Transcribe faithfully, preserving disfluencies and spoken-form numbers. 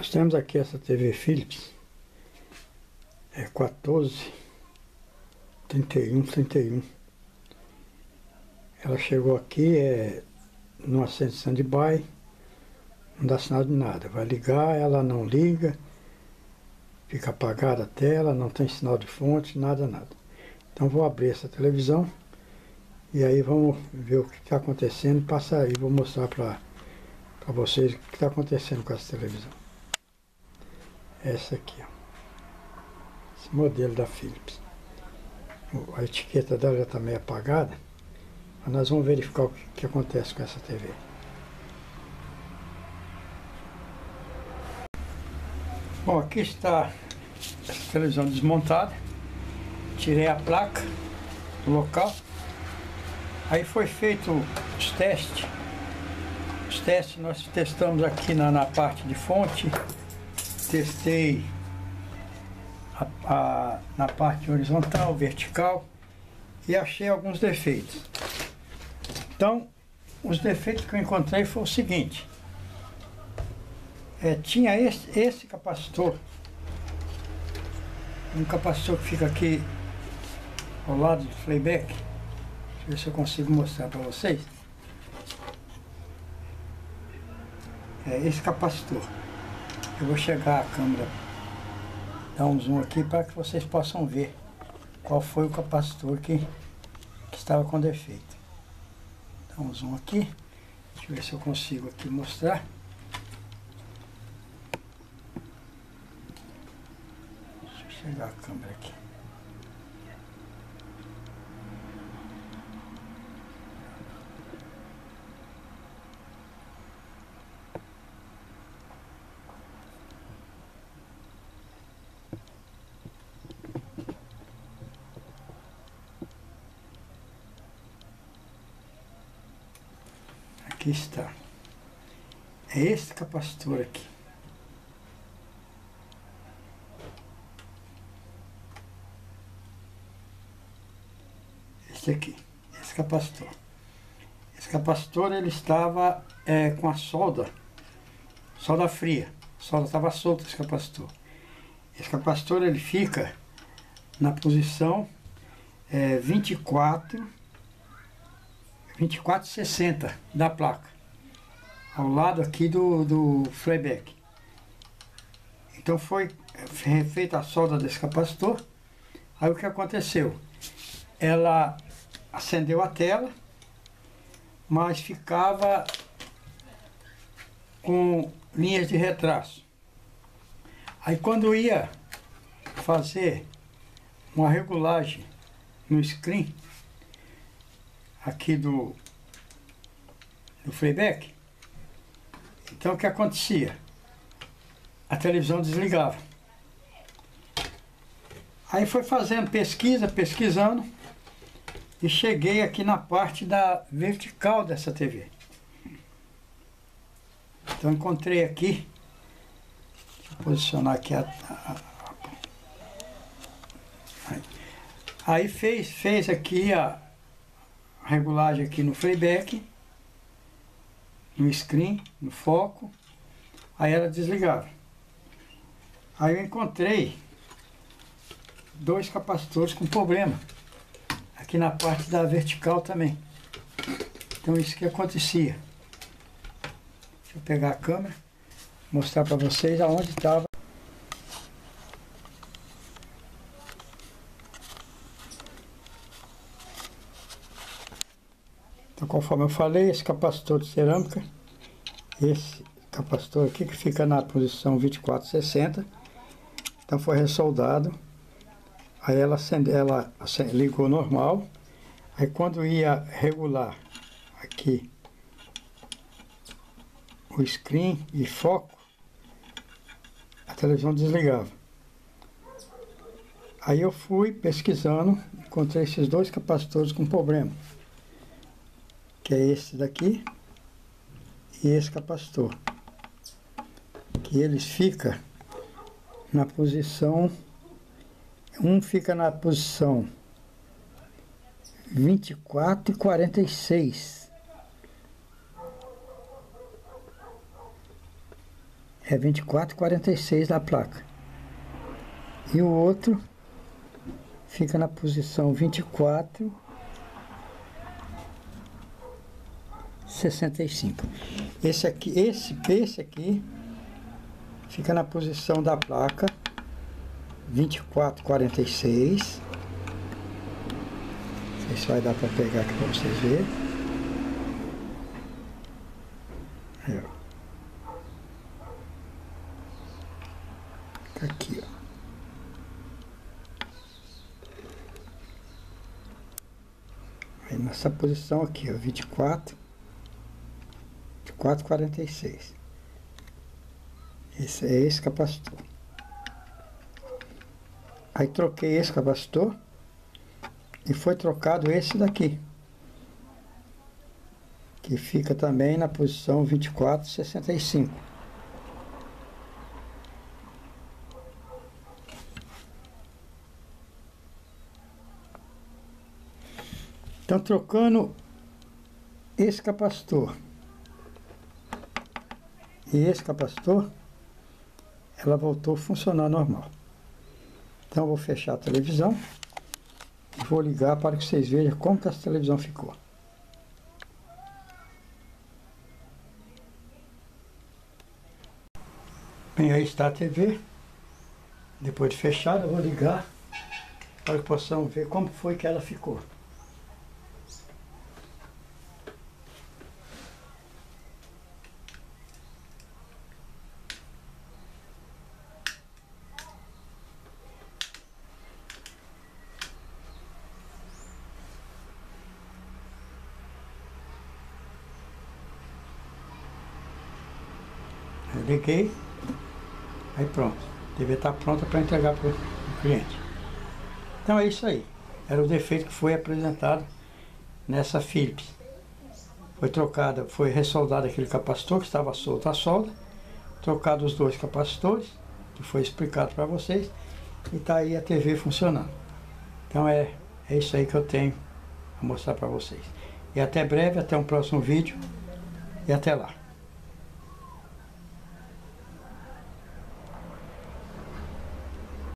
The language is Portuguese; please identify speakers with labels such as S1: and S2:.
S1: Nós temos aqui essa T V Philips, é quatorze, trinta e um, trinta e um. Ela chegou aqui, é no assento stand-by, não dá sinal de nada. Vai ligar, ela não liga, fica apagada a tela, não tem sinal de fonte, nada, nada. Então vou abrir essa televisão e aí vamos ver o que está acontecendo. Passa aí, vou mostrar para para vocês o que está acontecendo com essa televisão. Essa aqui, ó. Esse modelo da Philips. A etiqueta dela já está meio apagada, mas nós vamos verificar o que, que acontece com essa T V. Bom, aqui está essa televisão desmontada. Tirei a placa do local. Aí foi feito os testes. Os testes nós testamos aqui na, na parte de fonte. Testei a, a, na parte horizontal, vertical. E achei alguns defeitos. Então, os defeitos que eu encontrei foi o seguinte. É, tinha esse, esse capacitor. Um capacitor que fica aqui ao lado do playback. Deixa eu ver se eu consigo mostrar para vocês. É esse capacitor. Eu vou chegar a câmera, dar um zoom aqui para que vocês possam ver qual foi o capacitor que, que estava com defeito. Dá um zoom aqui. Deixa eu ver se eu consigo aqui mostrar. Deixa eu chegar a câmera aqui. Aqui está. É esse capacitor aqui. Esse aqui, esse capacitor. Esse capacitor ele estava é, com a solda, solda fria. A solda estava solta, esse capacitor. Esse capacitor ele fica na posição é, vinte e quatro, vinte e quatro sessenta da placa, ao lado aqui do, do playback. Então foi refeita a solda desse capacitor. Aí o que aconteceu? Ela acendeu a tela, mas ficava com linhas de retraso. Aí quando ia fazer uma regulagem no screen aqui do, do playback, então o que acontecia? A televisão desligava. Aí foi fazendo pesquisa, pesquisando, e cheguei aqui na parte da vertical dessa T V. Então encontrei aqui, deixa eu posicionar aqui a, a, a aí. aí fez, fez aqui a regulagem aqui no playback, no screen, no foco, aí ela desligava. Aí eu encontrei dois capacitores com problema aqui na parte da vertical também. Então isso que acontecia. Deixa eu pegar a câmera, mostrar para vocês aonde estava. Então, conforme eu falei, esse capacitor de cerâmica, esse capacitor aqui que fica na posição vinte e quatro sessenta, então foi ressoldado. Aí ela, acende, ela acende, ligou normal. Aí quando ia regular aqui o screen e foco, a televisão desligava. Aí eu fui pesquisando, encontrei esses dois capacitores com problema, que é esse daqui e esse capacitor, que eles ficam na posição, um fica na posição vinte e quatro e quarenta e seis. é vinte e quatro e quarenta e seis da placa. E o outro fica na posição vinte e quatro e sessenta e cinco. Esse aqui, esse, esse aqui fica na posição da placa vinte e quatro e quarenta e seis. Não sei se vai dar para pegar aqui para vocês verem. Aí, ó. Fica aqui, ó. Aí nessa posição aqui, ó, vinte e quatro, vinte e quatro e quarenta e seis. Esse é esse capacitor. Aí troquei esse capacitor e foi trocado esse daqui, que fica também na posição vinte e quatro e sessenta e cinco. Então, trocando esse capacitor e esse capacitor, ela voltou a funcionar normal. Então, eu vou fechar a televisão e vou ligar para que vocês vejam como que essa televisão ficou. Bem, aí está a T V. Depois de fechada, eu vou ligar para que possam ver como foi que ela ficou. Eu liguei, aí pronto, a T V está pronta para entregar para o cliente. Então é isso aí, era o defeito que foi apresentado nessa Philips. Foi trocada, foi ressoldado aquele capacitor que estava solto a solda, trocado os dois capacitores, que foi explicado para vocês, e está aí a T V funcionando. Então é, é isso aí que eu tenho a mostrar para vocês. E até breve, até um próximo vídeo, e até lá.